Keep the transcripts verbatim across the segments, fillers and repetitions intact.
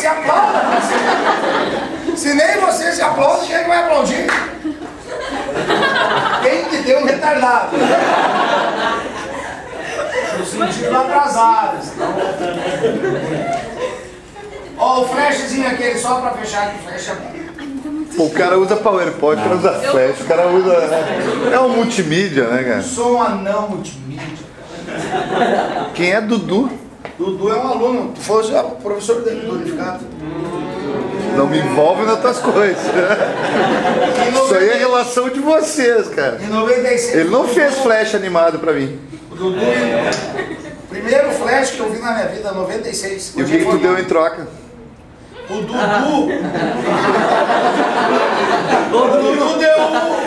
se aplauda. Se nem você se aplauda, quem é que vai aplaudir? Tem que ter um retardado. No sentido atrasado. Ó, o flashzinho aquele só pra fechar que o flash é bom. Pô, o cara usa PowerPoint, o cara usa Flash, o cara usa... É um multimídia, né, cara? Eu sou um anão multimídia. Quem é Dudu? Dudu é um aluno. Tu fosse o professor dele do unificado. Não me envolve nas tuas coisas. Isso aí é relação de vocês, cara. Em noventa e seis. Ele não fez Flash animado pra mim. O Dudu... Primeiro Flash que eu vi na minha vida, noventa e seis. E o que, que tu deu em troca? O Dudu... O Dudu deu...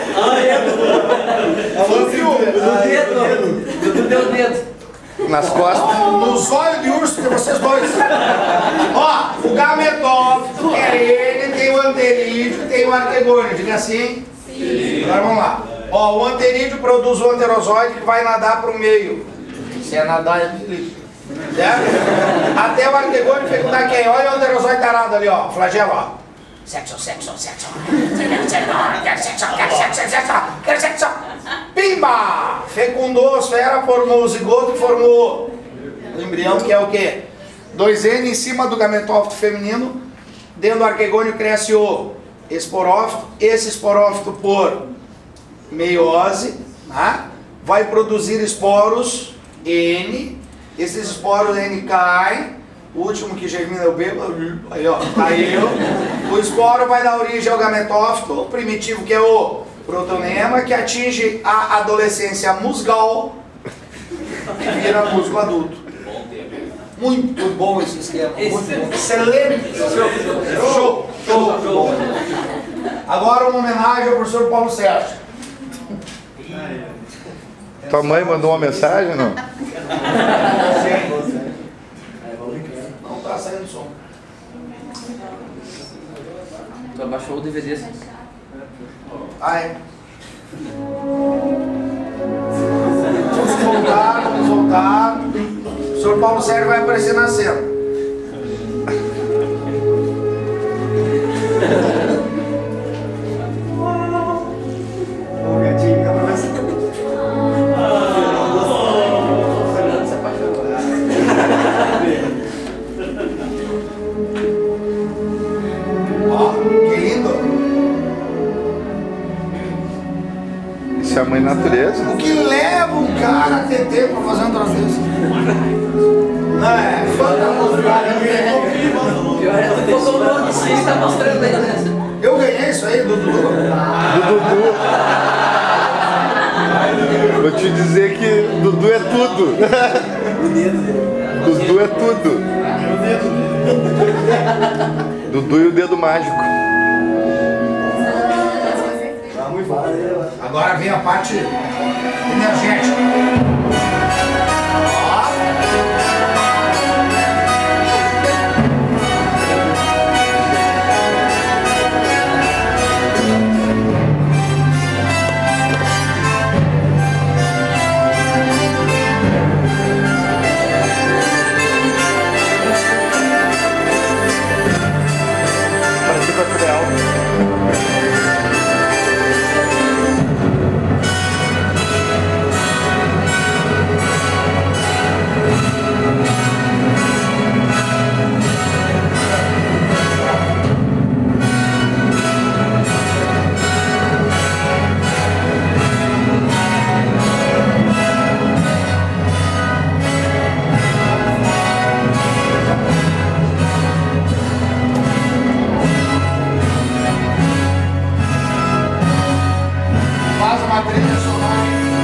O Dudu deu o dedo. Nas costas? Nos olhos de urso de vocês dois. Ó, o gametófito, que é ele, tem o anterídeo, tem o arquegônio. Diga assim? Sim. Agora vamos lá. Ó, o anterídeo produz o anterozoide que vai nadar para o meio. Se é nadar, é líquido. Certo? Até o arquegônio fecundar quem? Olha o anterozoide tarado ali, ó. Flagelo, ó. Sexo, sexo, sexo. Quero sexo, quero sexo, sexo. Quero sexo. Pimba! Fecundou a esfera, formou o zigoto e formou o embrião, que é o quê? dois N em cima do gametófito feminino. Dentro do arquegônio cresce o esporófito. Esse esporófito, por meiose, né, vai produzir esporos N. Esses esporos N caem. O último que germina é o B. Aí, ó, caiu. O esporo vai dar origem ao gametófito, o primitivo, que é o protonema, que atinge a adolescência musgal e vira músculo adulto. Muito bom esse esquema. Muito bom. Excelente. Show. Show. Show. Agora uma homenagem ao professor Paulo Sérgio. Tua mãe mandou uma mensagem, não? Não tá saindo som. Tu abaixou o D V D. Ah, é? Vamos voltar, vamos voltar. O senhor Paulo Sérgio vai aparecer na cena. Isso é a mãe natureza. O que leva um cara a ter tempo para fazer um troço desse? Não é? Pior é que eu tô no sim, tá mostrando aí, né? Eu ganhei isso aí, Dudu. Do Dudu. Vou te dizer que Dudu é tudo. Dudu é tudo. Dudu e o dedo mágico. Agora vem a parte energética. Parece que vai pro real. Faz uma trilha sonora.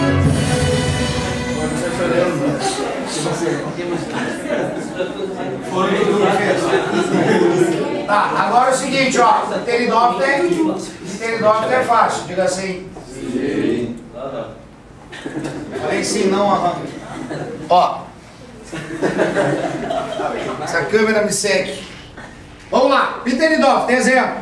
Tá, agora é o seguinte, ó. Pteridóptero, pteridóptero é fácil. Diga assim. Sim. Falei sim, não aham. Ó. Essa câmera me segue. Vamos lá. Pteridóptero, exemplo.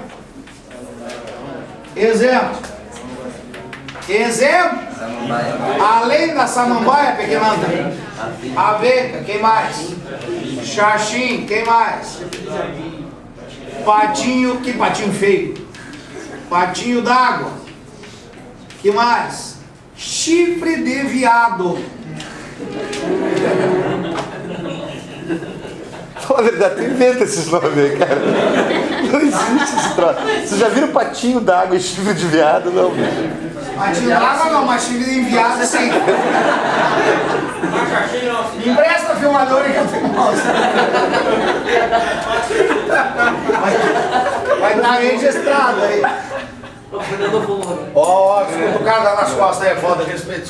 Exemplo. Exemplo. Além da samambaia, pequenanta. Aveca, quem mais? Xaxim, quem mais? Patinho, que patinho feio. Patinho d'água. Que mais? Chifre de viado. Fala a verdade, tu inventa esses nomes aí, cara. Não existe esse troço. Vocês já viram patinho d'água e chifre de viado? Não. Patinho d'água não, mas chifre de viado sim. Me empresta a filmadora que eu tenho mostra. Vai estar registrado aí. Ó, ó, desculpa, o cara tá nas costas aí, é foda, respeito.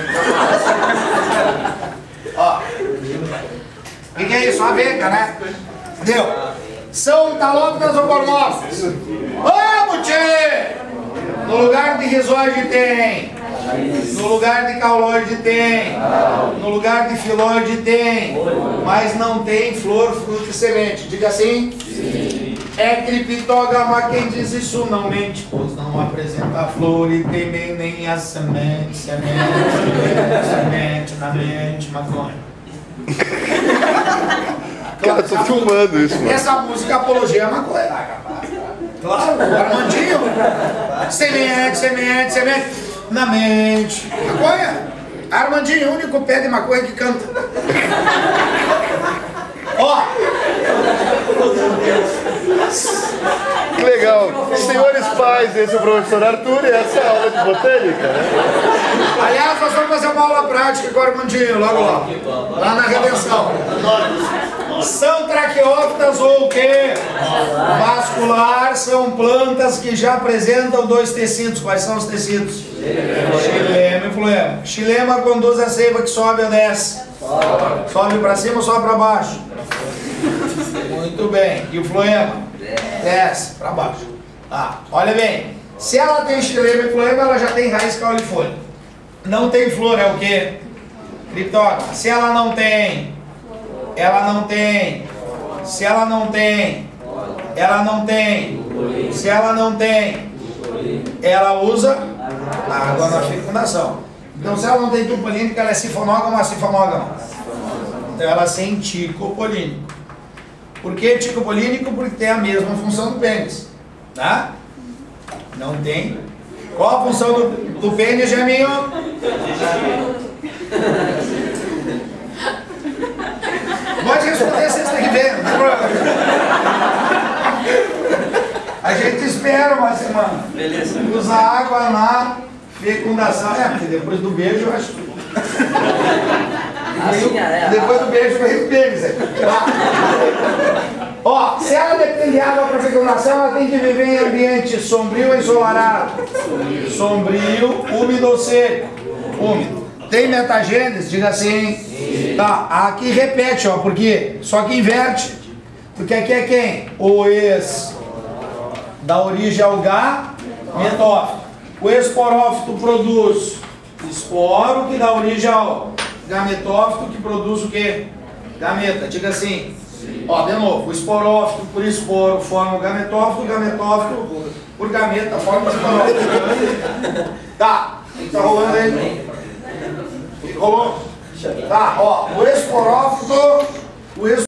Ó. O que, que é isso? Uma beca, né? Entendeu? São talópidas ou cormófitas? Vamos, tchê! No lugar de rizoide tem. No lugar de cauloide tem. No lugar de filóide tem. Mas não tem flor, fruto e semente. Diga assim? Sim. É criptógama quem diz isso não mente, pois não apresenta flor e também nem a semente. Semente, semente na mente, maconha. Cara, eu tô filmando isso, mano. Essa música apologia a maconha. Claro, o Armandinho. Semente, semente, semente. Na mente. Maconha. Armandinho, o único pé de maconha que canta. Ó. Que legal. Senhores pais, esse é o professor Arthur e essa é a aula de botânica, né? Aliás, nós vamos fazer uma aula prática com o Armandinho, logo lá. Lá na Redenção. São traqueófitas ou o quê? Vascular, são plantas que já apresentam dois tecidos. Quais são os tecidos? Xilema e floema. Xilema conduz a seiva que sobe ou desce? Sobe para cima ou sobe para baixo? Muito bem. E o floema? Desce para baixo. Ah, olha bem. Se ela tem xilema e floema, ela já tem raiz, caule e folha. Não tem flor, é o quê? Criptógama. Se ela não tem, ela não tem. Se ela não tem, ela não tem. Se ela não tem, ela usa água na fecundação. Então, se ela não tem tupolínica, ela é sifonógama ou sifonógama? Então, ela é centicopolínico. Por que ticopolínico? Porque tem a mesma função do pênis. Tá? Não tem. Qual a função do, do pênis, Jaminho? Pode responder sexta que vem, não tem problema. A gente espera uma semana. Beleza. Usa água na fecundação. É, porque depois do beijo eu acho. Assim, é, depois do beijo vem o pênis. Ó, se ela depende de água para fecundação, ela tem que viver em ambiente sombrio ou ensolarado? Sombrio, úmido ou seco? Úmido. Tem metagênese? Diga assim. Sim. Tá, aqui repete, ó, porque só que inverte. Porque aqui é quem? O ex da origem ao gametófito. O esporófito produz esporo, que dá origem ao gametófito, que produz o quê? Gameta. Diga assim. Ó, de novo, o esporófito por esporo forma o gametófito, o gametófito por gameta forma o esporófito. Tá, o que tá rolando aí? O que rolou? Tá, ó, o esporófito, o esporófito